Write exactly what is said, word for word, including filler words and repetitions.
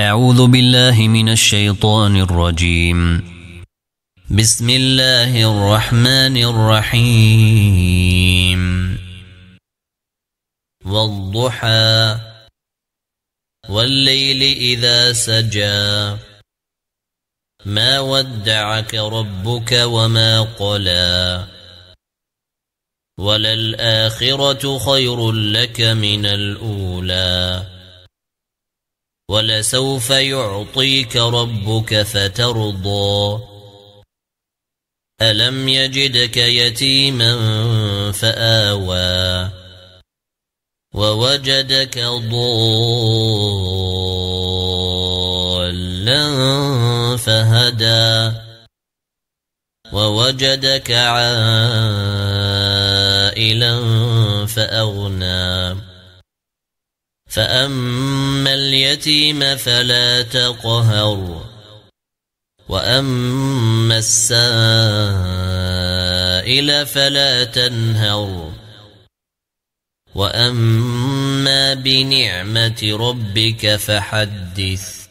أعوذ بالله من الشيطان الرجيم. بسم الله الرحمن الرحيم. والضحى والليل إذا سجى ما ودعك ربك وما قلى وللآخرة خير لك من الأولى ولسوف يعطيك ربك فترضى ألم يجدك يتيما فآوى ووجدك ضالا فهدى ووجدك عائلا فأغنى فأما اليتيم فلا تقهر وأما السائل فلا تنهر وأما بنعمة ربك فحدث.